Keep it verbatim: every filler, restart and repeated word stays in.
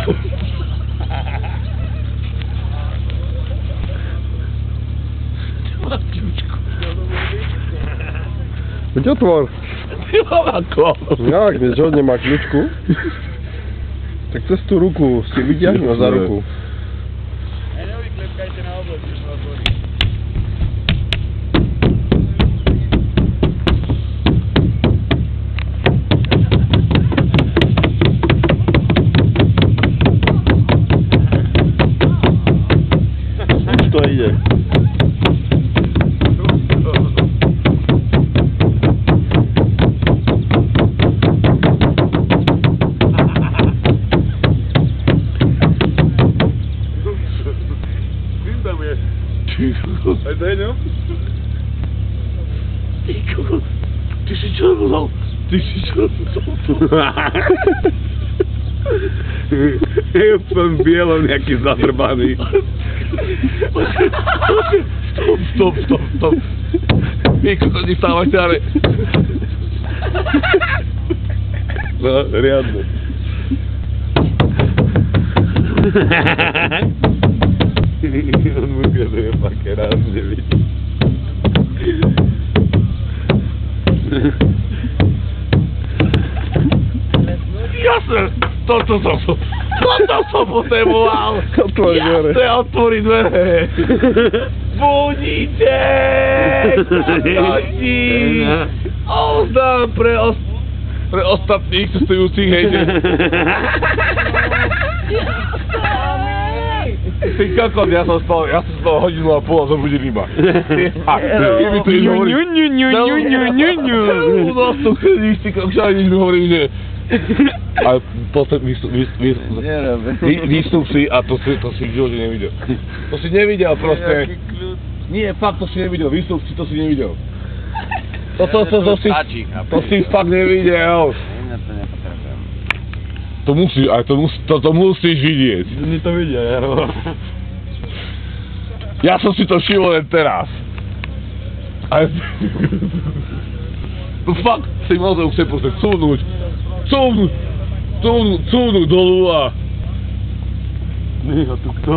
Nemá kľúčku. Veď otvor. Nemám ako. Jak, než ho nemá kľúčku? Tak cez tú ruku si vyťahnu za ruku. A nevyklepkajte na oblož, když ho otvorí. Už to ide. Aj to je, no? Ty kokos, ty si čo robil? Ty si čo robil? Je úplne bielo nejaký zadrbaný. Stop, stop, stop, stop. Vy kokos, nevstávajte, ale... No, riadne. On mu ukazuje pakerát, že vidí. Jasne, toto som, toto som potreboval. Otvori dvere. Jasne, otvori dvere. Budíček, otočí. Oznám pre, os, pre ostatných cestujúcich, hej, že... Ty kokos, ja som spal, ja som spal hodinu a pol a zobudil iba. A ty mi tu ideš hovoriť. Ňu, ňu, ňu, ňu, ňu, ňu, ňu. U nás tu chodíš, ty kokos, aj nič mi hovorím, že... A potom výstup, výstup, výstup si a to si, to si v živote nevidel. To si nevidel proste. Nie, fakt to si nevidel, výstup si to si nevidel. Toto, to, to, si, to si fakt nevidel. To musí, aj to, mus, to, to musíš vidieť. Oni to vidia, Jaro. Ja som si to všimol len teraz. Ale... No fakt, si mozog chce proste cúvnuť. Cúvnuť, cúvnuť, cúvnuť dolu a... Nie, a tu kto?